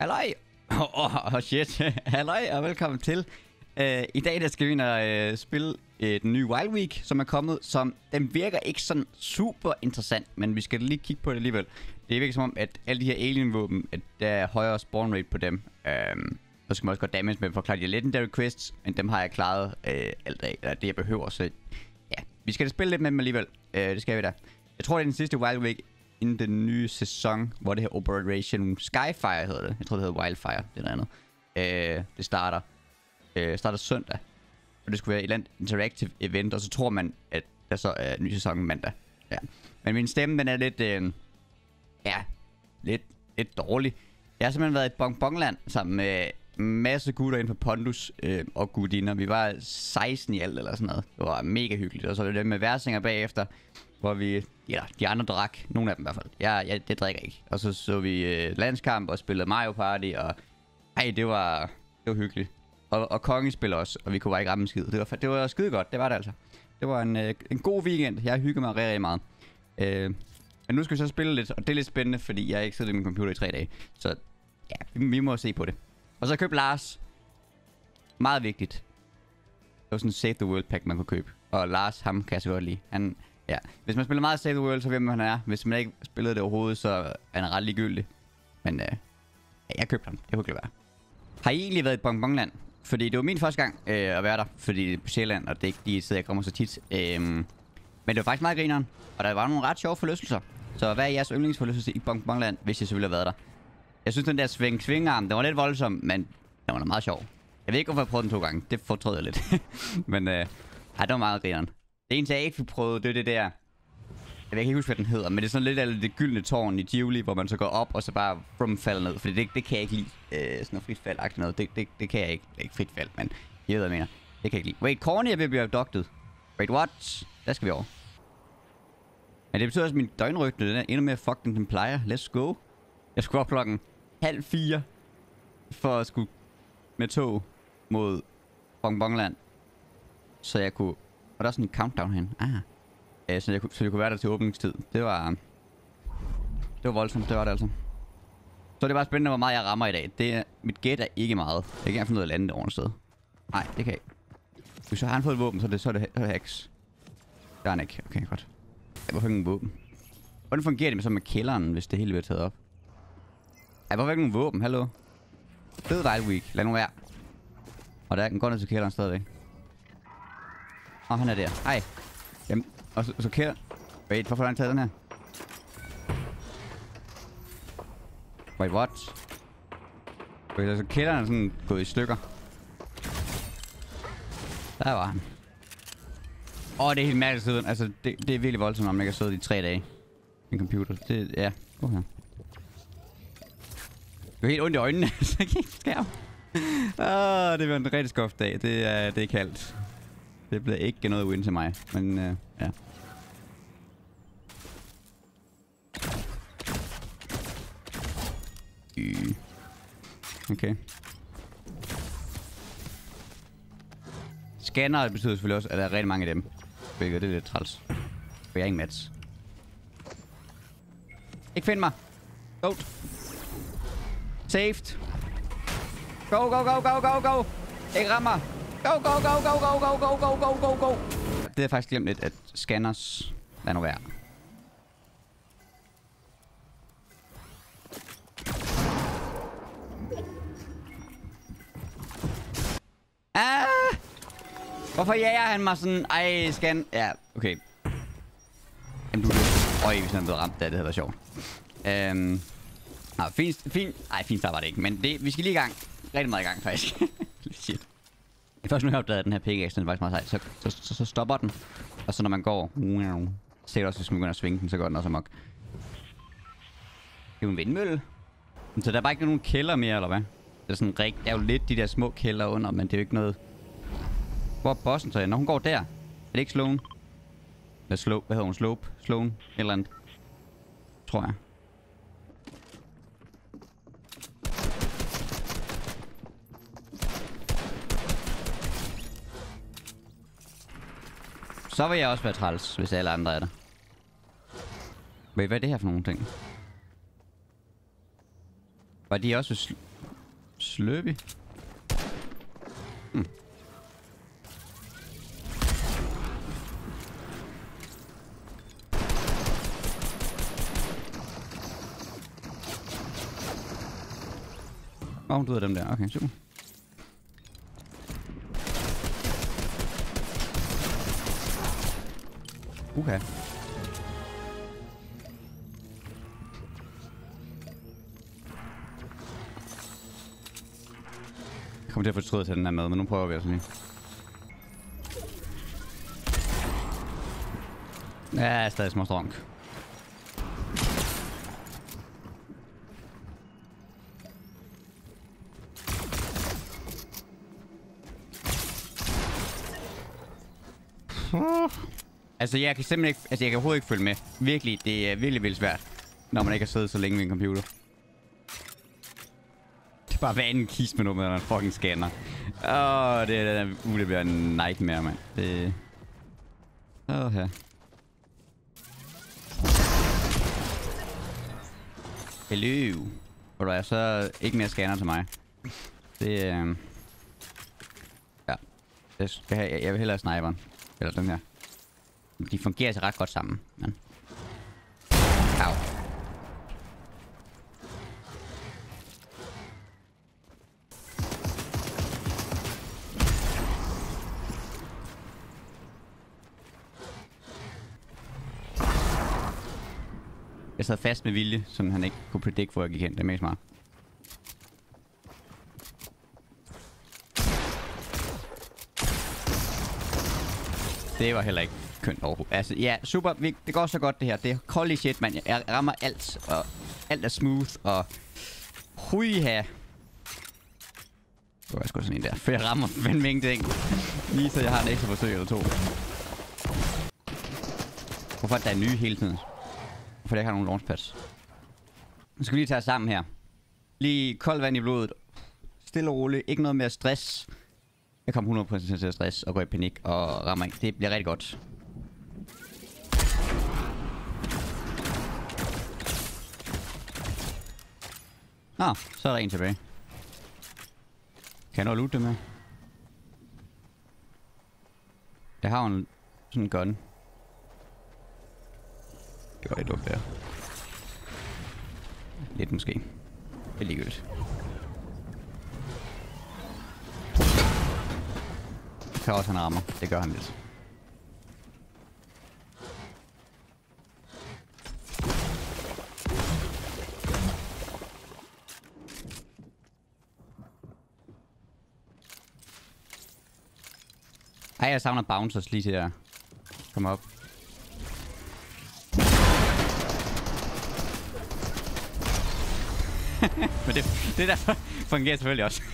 Halløj! Shit. Halløj og velkommen til. I dag der skal vi ind og spille den nye Wild Week, som er kommet. Den virker ikke sådan super interessant, men vi skal lige kigge på det alligevel. Det virker som om, at alle de her alien-våben, at der er højere spawn rate på dem. Så skal man også godt damage med dem for at klare de legendary quests, men dem har jeg klaret alt af, eller det jeg behøver. Så ja, vi skal da spille lidt med dem alligevel. Det skal vi da. Jeg tror, det er den sidste Wild Week inden den nye sæson, hvor det her Operation Skyfire hedder det. Jeg tror, det hedder Wildfire, det er noget andet. Det starter søndag. Og det skulle være et eller andet interactive event, og så tror man, at der så er en ny sæson mandag. Ja. Men min stemme, den er lidt dårlig. Jeg har simpelthen været i Bonbonland sammen med masse gutter inden for Pondus og gudinder. Vi var 16 i alt eller sådan noget. Det var mega hyggeligt. Og så var det med værsinger bagefter, hvor vi, ja, de andre drak. Nogle af dem i hvert fald. Det drikker ikke. Og så vi landskamp og spillede Mario Party, og det var hyggeligt. Og Konge spiller også, og vi kunne bare ikke ramme en skid. Det var skide godt, det var det altså. Det var en god weekend. Jeg hyggede mig rigtig meget. Men nu skal vi så spille lidt, og det er lidt spændende, fordi jeg ikke sidder i min computer i 3 dage. Så ja, vi må se på det. Og så købte Lars. Meget vigtigt. Det var sådan en Save the World pack, man kunne købe. Og Lars, ham kan jeg så godt lide. Ja. Hvis man spiller meget Save the World, så ved man, han er. Hvis man ikke spillede det overhovedet, så er han ret ligegyldig. Men jeg købte ham. Det kunne ikke være. Har I egentlig været i Bonbonland? Fordi det var min første gang at være der. Fordi det er på Sjælland, og det er ikke de steder, jeg kommer så tit. Men det var faktisk meget grineren. Og der var nogle ret sjove forlystelser. Så hvad er jeres yndlingsforlystelse i Bonbonland, hvis I selvfølgelig har været der? Jeg synes, den der svingarm, den var lidt voldsom, men den var meget sjov. Jeg ved ikke, hvorfor jeg prøvede den 2 gange. Det fortrød jeg lidt. Men det var meget grineren. Det eneste, jeg ikke fik prøvet, det er det der. Jeg kan ikke huske, hvad den hedder, men det er sådan lidt af det gyldne tårn i Tivoli, hvor man så går op, og så bare falder ned. Fordi det kan jeg ikke lide. Sådan noget frit fald-agtigt noget. Det kan jeg ikke. Det er ikke frit fald, men jeg ved, hvad jeg mener. Det kan jeg ikke lide. Wait, Corny er ved at blive abducted. Wait, what? Der skal vi over. Men det betyder også, at min døgnrytme den er endnu mere fucked, end den plejer. Let's go. Jeg skulle op klokken 3:30 for at skulle med tog mod Bonbonland. Så jeg kunne... Og der er sådan en countdown hen. Så jeg kunne være der til åbningstid. Det var voldsomt, det var det altså. Så det er bare spændende, hvor meget jeg rammer i dag. Mit gæt er ikke meget. Jeg kan ikke engang finde ud af at lande det ordentligt sted. Nej, det kan jeg ikke. Hvis så har han fået et våben, så er det hacks. Det har han ikke. Okay, godt. Hvorfor ikke nogen våben? Hvordan fungerer det med kælderen, hvis det hele bliver taget op? Hvorfor ikke nogen våben? Hallo? Fed Wild Week. Lad nu være. Og der er den går ned til kælderen stadigvæk. Han er der. Hej. Jamen, og så kælder... Wait, hvorfor har han taget den her? Wait, what? Wait, altså kælderen er sådan gået i stykker. Der var han. Det er helt mærkeligt siden. Altså, det er virkelig voldsomt, om man ikke har siddet i 3 dage. En computer. Det, ja. Okay. Det er helt ondt i øjnene. Så jeg kan ikke skærme. Det var en rigtig skoft dag. Det er kaldt. Det bliver ikke noget win til mig. Men ja. Okay. Scanner betyder selvfølgelig også, at der er rigtig mange af dem. Hvilket det er lidt træls. For jeg er ingen mats. Ikke find mig. Goat. Saved. Go, go, go, go, go, go. Ikke rammer. Go, go, go, go, go, go, go, go, go, go, go. Det er faktisk glemt lidt, at scanners... Lad nu være. Hvorfor jager han mig sådan? Scan... Ja, okay. Jamen, hvis han er blevet ramt, det havde været sjovt. Fint. Nej, fint start var det ikke. Men vi skal lige i gang. Rigtig meget i gang, faktisk. Shit. Først nu har jeg opdaget, at den her pickaxe, den er faktisk meget sej. Så stopper den. Og så når man går... Så det også, hvis man begynder at svinge den, så går den også amok. Det er jo en vindmølle. Så der er bare ikke nogen kælder mere, eller hvad? Det er sådan der er jo lidt de der små kælder under, men det er jo ikke noget... Hvor er bossen så? Når hun går der. Er det ikke Sloan? Eller hvad hedder hun? Slope? Sloan? Et eller andet. Tror jeg. Så vil jeg også være træls, hvis alle andre er der. Hvad er det her for nogle ting? Var de også Slurpee. Hun døde dem der. Okay, super. Okay. Jeg kommer til at fortryde at tage den her med, men nu prøver vi altså lige. Ja, jeg er stadig små stronk. Altså, jeg kan simpelthen ikke... Altså, jeg kan overhovedet ikke følge med. Virkelig, det er virkelig vildt svært, når man ikke har siddet så længe ved en computer. Det er bare hver anden kiste med noget med en fucking scanner. Det bliver en nightmare, mand. Det... her. Hello. Og der er så ikke mere scanner til mig. Det ja. Det skal jeg vil hellere sniperen. Eller den her. De fungerer så ret godt sammen. Men... Au. Jeg sad fast med vilje, så han ikke kunne predict, hvor jeg gik hen. Det er mest smart. Det var heller ikke kønt overhovedet. Altså, ja, super. Det går så godt, det her. Det er holy shit, mand. Jeg rammer alt, og alt er smooth, og... Huiha. Det var sgu sådan en der. For jeg rammer fandme ingenting. Lige så jeg har en ekstra forsøg eller to. Hvorfor er der nye hele tiden? Hvorfor jeg ikke har nogen launchpads? Nu skal vi lige tage os sammen her. Lige koldt vand i blodet. Stille og roligt. Ikke noget mere stress. Jeg kommer 100% til at stress og går i panik og rammer ikke. Det bliver rigtig godt. Nå, så er der en tilbage. Kan jeg nå at loot det med? Jeg har en sådan en gun. Det var lidt dumt der. Lidt måske. Det er ligegyldigt. Det kan også han rammer. Det gør han lidt. Ej, jeg savner bouncers lige til at komme op. Men det der fungerer selvfølgelig også.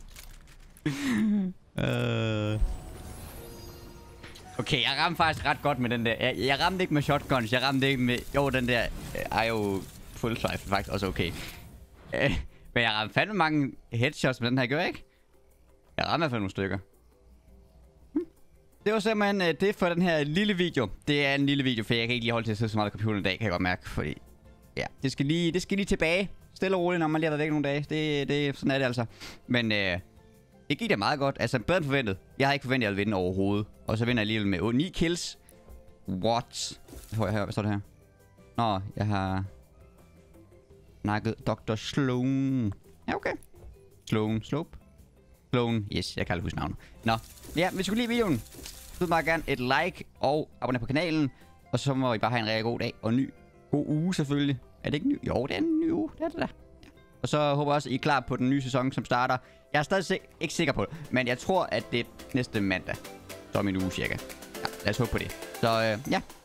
Okay, jeg ramte faktisk ret godt med den der. Jeg ramte ikke med shotguns, jeg ramte ikke med... Jo, den der er jo full rifle faktisk også okay. Men jeg ramte fandme mange headshots med den her, gør jeg ikke? Jeg ramte i hvert fald nogle stykker. Det var simpelthen det for den her lille video. Det er en lille video, for jeg kan ikke lige holde til at sidde så meget på computeren i dag, kan jeg godt mærke. Fordi, ja, det skal lige tilbage. Stille og roligt, når man lige har været væk nogle dage. Sådan er det altså. Men det gik da meget godt. Altså, bedre end forventet. Jeg har ikke forventet, at jeg ville vinde overhovedet. Og så vinder jeg alligevel med 9 kills. What? Hvad står det her? Nå, jeg har... nakket Dr. Sloan. Ja, okay. Slope. Sloan. Yes, jeg kan aldrig huske navnet. Nå. Ja, hvis I kunne lide videoen, så bare gerne et like og abonner på kanalen. Og så må I bare have en rigtig god dag og en god uge selvfølgelig. Er det ikke ny? Jo, det er en ny uge. Det er det da. Ja. Og så håber jeg også, I er klar på den nye sæson, som starter. Jeg er stadig ikke sikker på det, men jeg tror, at det er næste mandag. Så er min uge cirka. Ja, lad os håbe på det. Så ja.